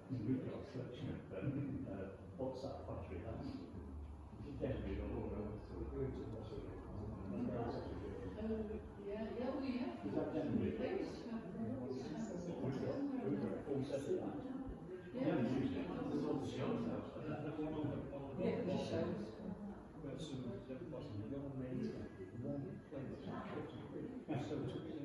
we've got a selection of WhatsApp battery hats. Generally, all around. Is that generally? We've got a full set of that. Yeah, there's all the shows now. Yeah, the shows. One main one place. So